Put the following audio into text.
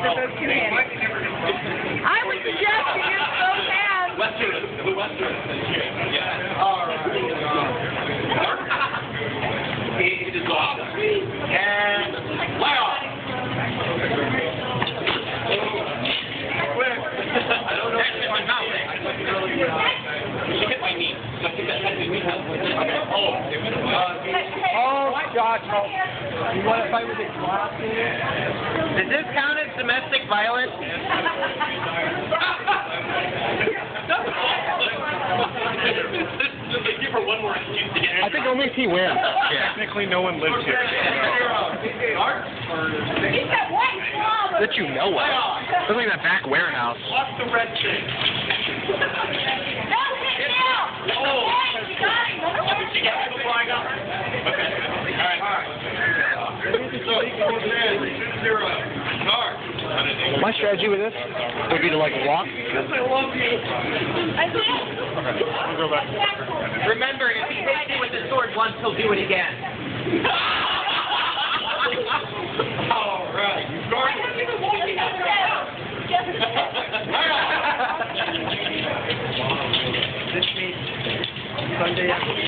with those two hands. I would suggest you use both hands. The Western. Yeah. All right. It is off. And lay off. I don't know. That's my mouth. You hit my knee. I think that had me. Oh, Josh. You want to fight with a glass? Does this count as domestic violence? Give her one more excuse to get I think only if he wins. Technically, no one lives here. That you know of. Looks like that back warehouse. What's the red thing? Oh! Did you get me before I got her? Okay. All right. My strategy with this would be to like walk. Remember, if he hits you with the sword once, he'll do it again. All right. This means Sunday afternoon.